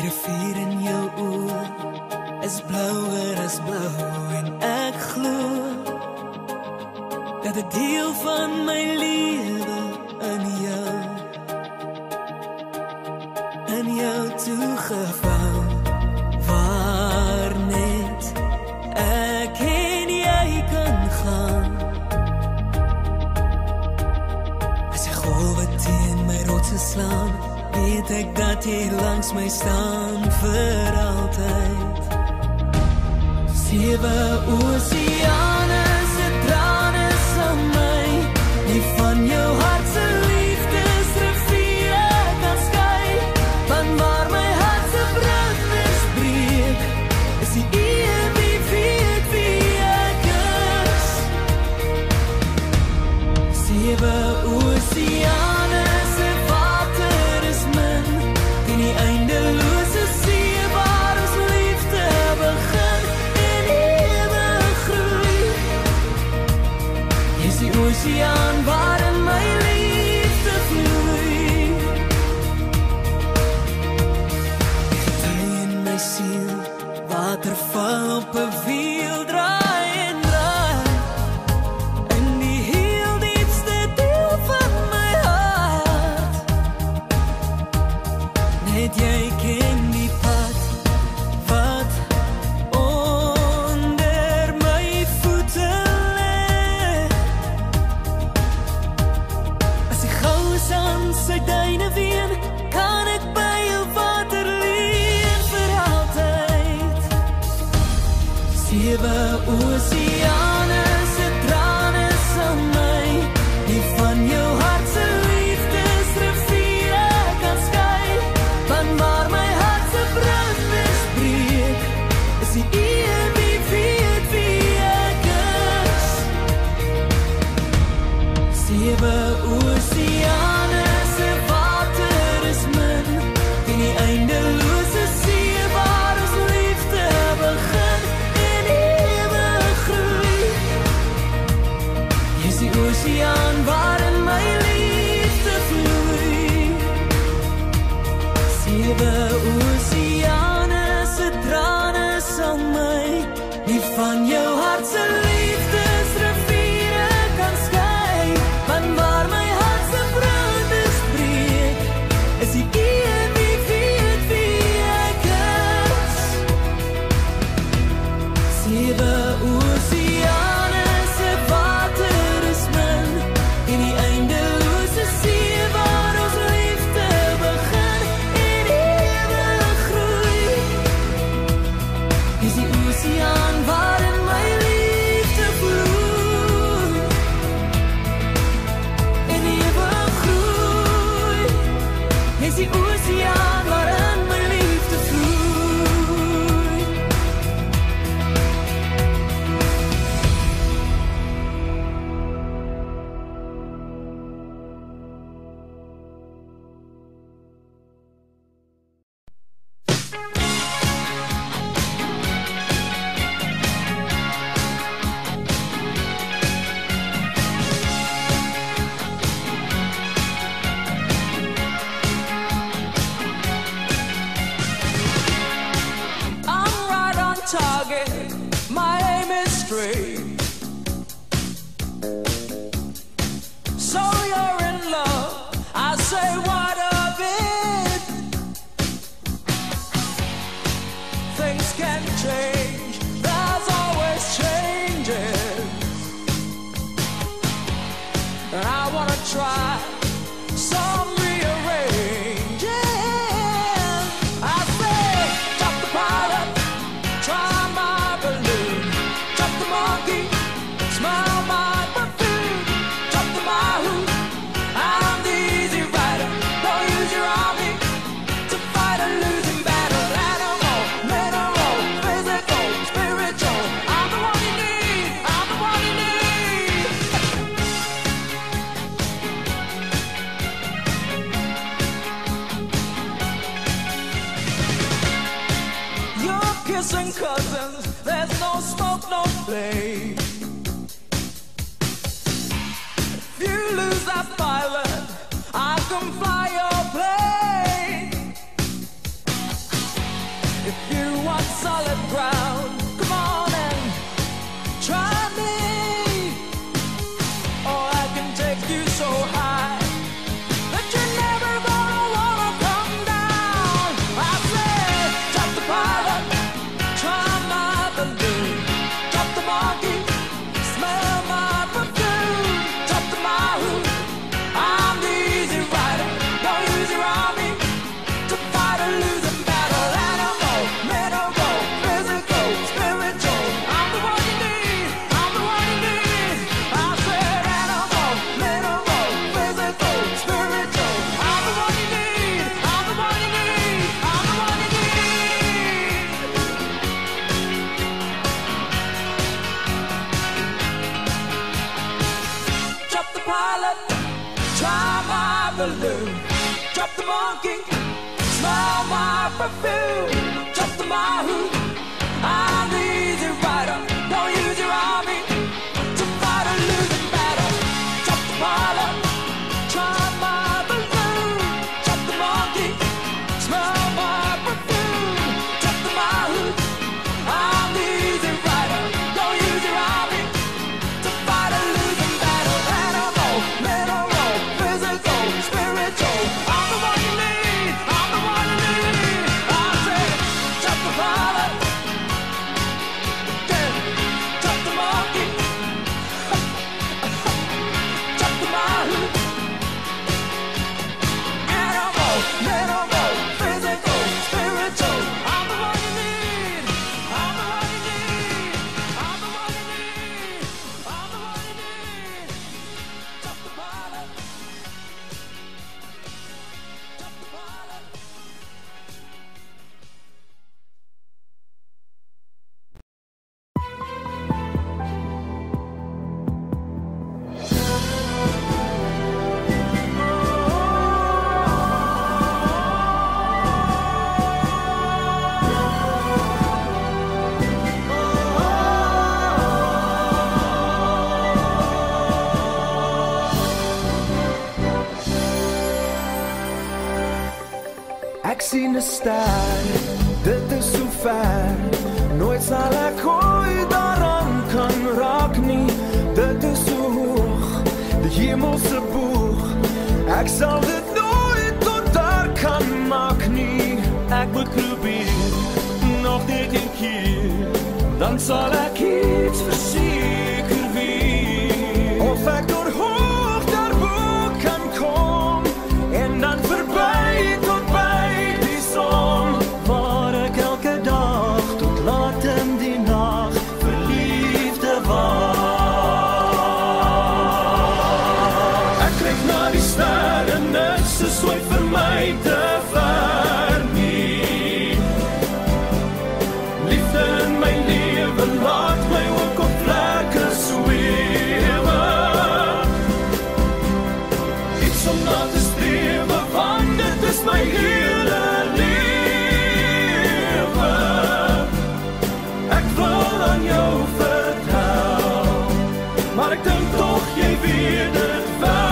rivier in jou oë is blouer as blou en ek glo dat 'n deel van my lewe in jou toegevou waar net ek en jy kan gaan. As die golwe teen my rotse slaan, weet ek dat jy langs my staan vir altyd. 7 oseane se trane sal my nie van jou hart se liefdesriviere kan skei, van waar my hart se branders breek, is die een wie weet wie ek is. 7 oseane se water is min, in die eindelose see waar ons liefde begin en ewig groei. Jy is die oseaan waarin my liefde vloei. Gety in my siel, waterval op 'n wiel, draai en draai in die heel diepste deel van my hart. Net jy ken die pad wat onder my voete lê. As die goue aan sy duine ween, kan ek by jou water leen vir altyd. 7 oseane se trane sal my nie van jou hart se liefdesriviere kan skei, van waar my hart se branders breek, is die een wie weet wie ek is. 7 oseane se water is min, in die eindelose see waar ons liefde begin en ewig groei. Jy is die oseaan waarin my liefde vloei. 7 oseane se trane sal my nie van jou hart se liefdesriviere kan skei, van waar my hart se branders breek, is die een wie weet wie ek is. 7 oseane se water is min, in die eindelose see waar ons liefde begin en ewig groei. Is die oseaan waarin my liefde vloei en ewig groei. Is die oseaan waarin my liefde vloei. I'm right on target, my aim is straight. So you're in love, I say what of it? Things can change, there's always changes, and I wanna try some rearranging. I say, drop the pilot, try my balloon, drop the monkey, smell my perfume, drop the mahou, I'm the easy rider, don't use your army to fight a losing battle. Animal, mineral, physical, spiritual, I'm the one you need, I'm the one you need. You're kissing cousins, there's no smoke, no flame. If you lose that pilot, I can fly your plane. balloon. Drop the monkey, smell my perfume. Drop the mahou, I'm the easy rider. Don't use your army to fight a losing battle. Drop the parlor, try my balloon. Drop the monkey, smell my perfume. Drop the mahou, I'm the easy rider. Don't use your army to fight a losing battle. Animal, mineral, physical, spiritual. I'm the one you need. I'm the one you need. I say, drop the pilot. Yeah, drop the monkey. Drop the mahou. Animal, mineral, physical, spiritual. I'm the one you need. I'm the one you need. I'm the one you need. I'm the one you need. Drop the pilot. Drop the pilot. Ek sien 'n ster, dit is so ver. Nooit sal ek ooit daaraan kan raak nie. Dit is so hoog, die hemelse boog. Ek sal dit nooit tot daar kan maak nie. Ek moet probeer, nog net een keer. Dan sal ek iets verseker weet. Of ek door hoog daarbo kan kom. En dan verby tot by die son. Waar ek elke dag tot laat in die nag vir liefde wag. Ek kyk na die sterre, niks is ooit vir my te ver nie. Liefde in my lewe laat my ook op vlerke swewe. Iets om na te strewe, want dit is my hele lewe. Ek wil aan jou vertel, maar ek dink tog jy weet dit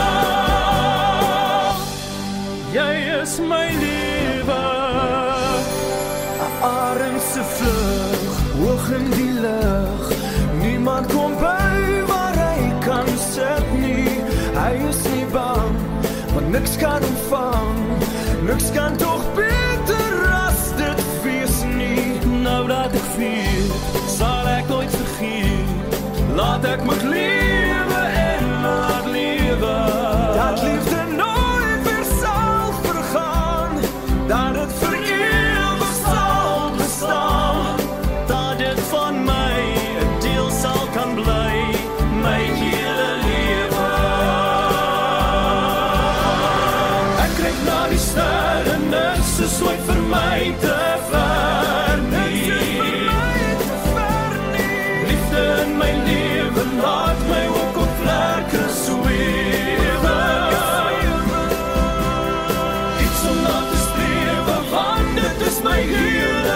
wel. Jy is my lewe. 'n Arend se vlug, hoog in die lug. Niemand kom by waar hy kan sit nie. Hy is nie bang, want niks kan omvang. Niks kan toch beter as dit wees nie. Nou dat ek weet, sal ek nooit vergeet. Laat ek moet lewe en laat lewe. Dat liefde nooit weer sal vergaan. Dat het vir ewig sal bestaan. Dat dit van my 'n deel sal kan bly. My hele lewe. Ek kyk na die sterre, niks is ooit vir my te ver nie. Liefde in my lewe laat my ook op vlerke swewe. Iets om na te strewe, want dit is my hele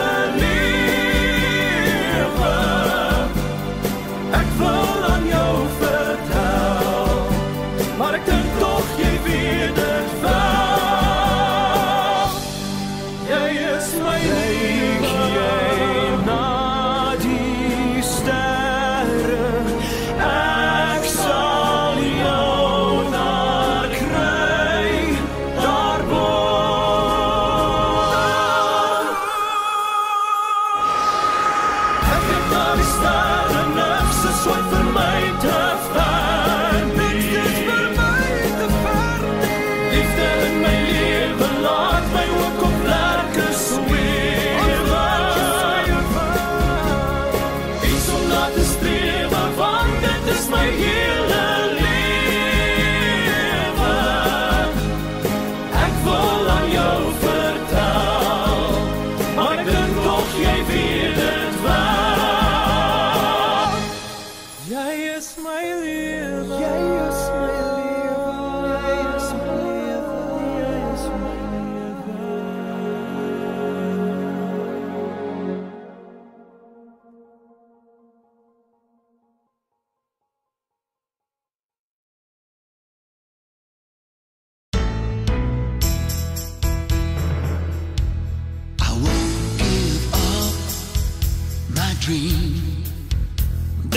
lewe. Ek wil aan jou vertel, maar ek dink tog jy weet dit wel. Jy is my lewe. Na die sterre, ek sal jou daar kry, daarbo. Ek kyk na die sterre, niks is ooit vir my te ver nie. Liefde in my lewe laat my ook op vlerke swewe. Iets om na te strewe, want dit is my hele lewe. Ek wil aan jou vertel, maar ek dink tog jy weet dit wel. Jy is my lewe. Jy is my lewe. Jy is my lewe.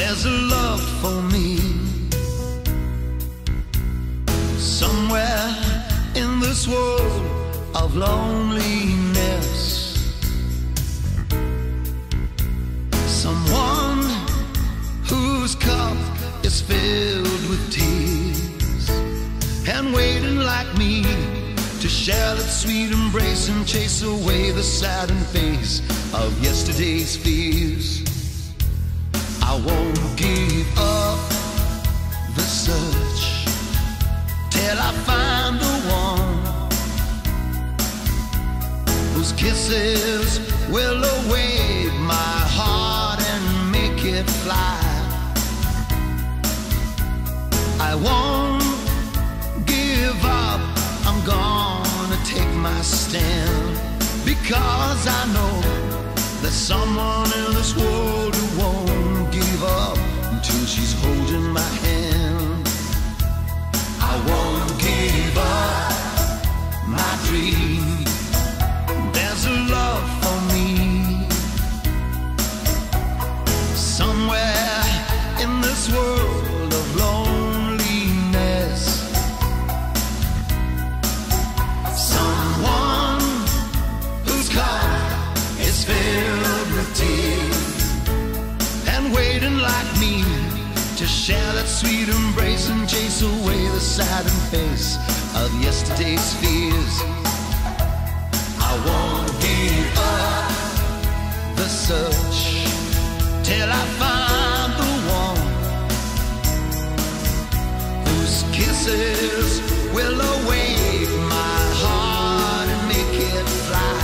there's a love for me somewhere in this world of loneliness. Someone whose cup is filled with tears and waiting like me to share that sweet embrace and chase away the saddened face of yesterday's fears. I won't give up the search till I find the one whose kisses will awake my heart and make it fly. I won't give up, I'm gonna take my stand, because I know there's someone in this world who won't give up until she's holding my hand. I won't give up my dream, there's a love for me somewhere in this world of loneliness. Someone whose cup is filled with tears and waiting like me to share that sweet embrace and chase away the saddened face of yesterday's fears. I won't give up the search till I find the one whose kisses will awake my heart and make it fly.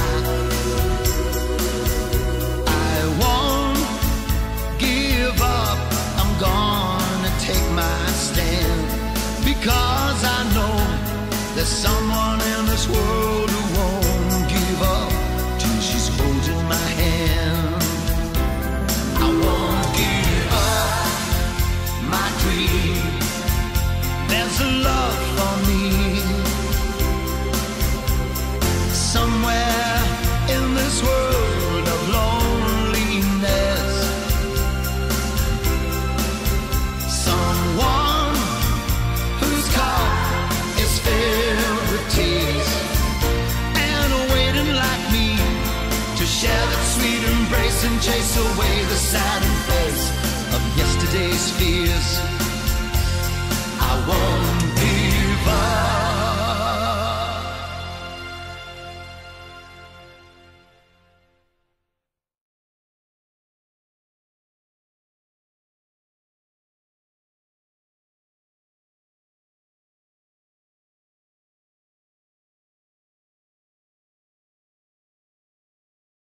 I won't give up, I'm gonna take my stand, because I know there's someone in this world who won't give up till she's holding my hand. I won't give up my dream, there's a love for me somewhere in this world of loneliness. Someone whose cup is filled with tears and waiting like me to share that sweet embrace and chase away the saddened face of yesterday's fears. I won't